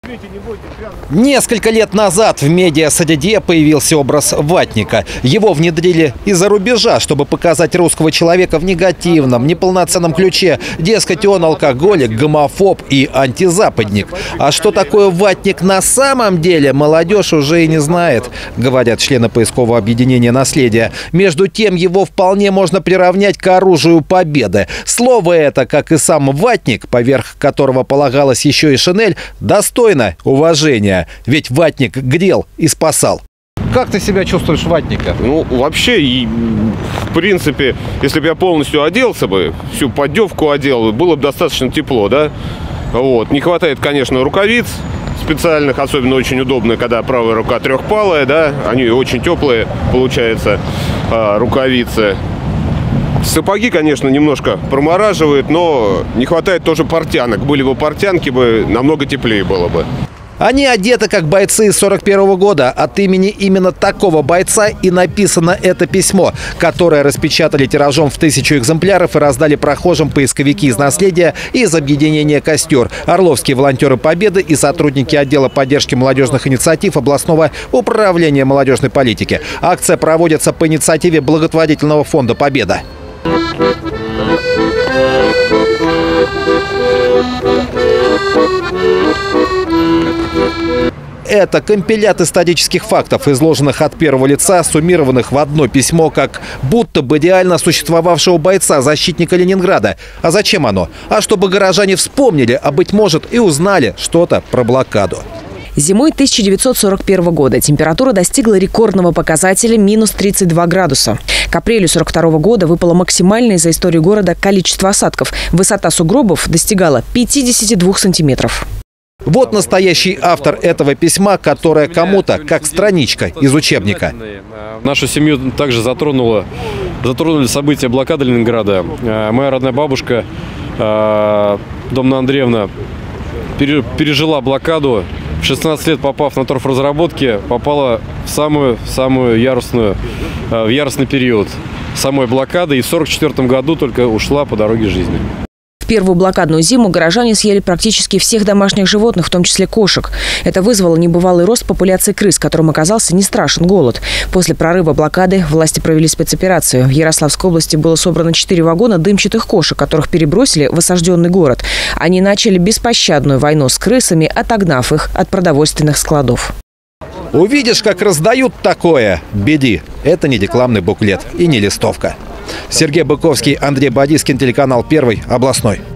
Несколько лет назад в медиа-среде появился образ ватника. Его внедрили из-за рубежа, чтобы показать русского человека в негативном, неполноценном ключе. Дескать, он алкоголик, гомофоб и антизападник. А что такое ватник на самом деле, молодежь уже и не знает, говорят члены поискового объединения «Наследие». Между тем, его вполне можно приравнять к оружию победы. Слово это, как и сам ватник, поверх которого полагалась еще и шинель, достойно уважения. Ведь ватник грел и спасал. Как ты себя чувствуешь ватника? Ну, вообще, в принципе, если бы я полностью оделся бы, всю поддевку одел, было бы достаточно тепло, да? Вот. Не хватает, конечно, рукавиц специальных, особенно очень удобно, когда правая рука трехпалая, да? Они очень теплые, получается, рукавицы. Сапоги, конечно, немножко промораживают, но не хватает тоже портянок. Были бы портянки, намного теплее было бы. Они одеты как бойцы из 41-го года. От имени именно такого бойца и написано это письмо, которое распечатали тиражом в 1000 экземпляров и раздали прохожим поисковики из «Наследия» и из объединения «Костер», орловские волонтеры Победы и сотрудники отдела поддержки молодежных инициатив областного управления молодежной политики. Акция проводится по инициативе благотворительного фонда «Победа». Это компилят исторических фактов, изложенных от первого лица, суммированных в одно письмо, как будто бы реально существовавшего бойца, защитника Ленинграда. А зачем оно? А чтобы горожане вспомнили, а быть может и узнали что-то про блокаду. Зимой 1941 года температура достигла рекордного показателя минус 32 градуса. К апрелю 1942 года выпало максимальное за историю города количество осадков. Высота сугробов достигала 52 сантиметров. Вот настоящий автор этого письма, которое кому-то как страничка из учебника. Нашу семью также затронули события блокады Ленинграда. Моя родная бабушка, Домна Андреевна, пережила блокаду. В 16 лет, попав на торфразработки, попала в самую яростный период самой блокады. И в 1944 году только ушла по дороге жизни. В первую блокадную зиму горожане съели практически всех домашних животных, в том числе кошек. Это вызвало небывалый рост популяции крыс, которым оказался не страшен голод. После прорыва блокады власти провели спецоперацию. В Ярославской области было собрано 4 вагона дымчатых кошек, которых перебросили в осажденный город. Они начали беспощадную войну с крысами, отогнав их от продовольственных складов. Увидишь, как раздают такое, беди. Это не рекламный буклет и не листовка. Сергей Быковский, Андрей Бодискин, телеканал «Первый областной».